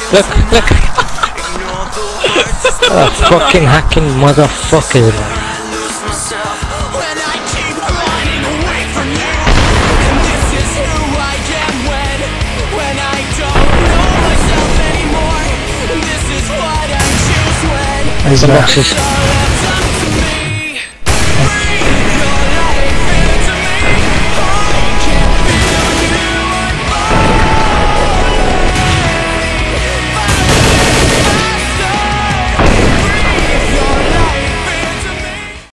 Look, look! That fucking hacking motherfucker. Here's the boxes.